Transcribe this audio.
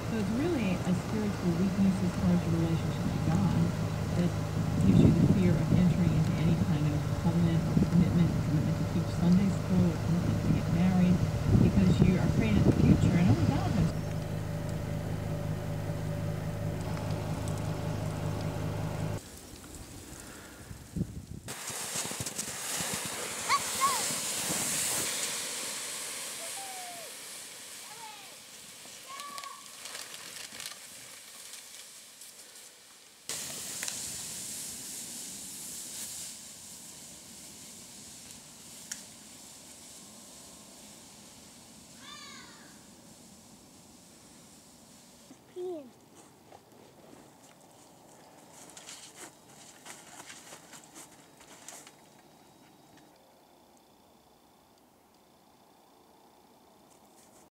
So it's really a spiritual weakness as far as your relationship to God that gives you the fear of entering into any kind of covenant or commitment, a commitment to teach Sunday school, a commitment to get married, because you're afraid of the future, and only God knows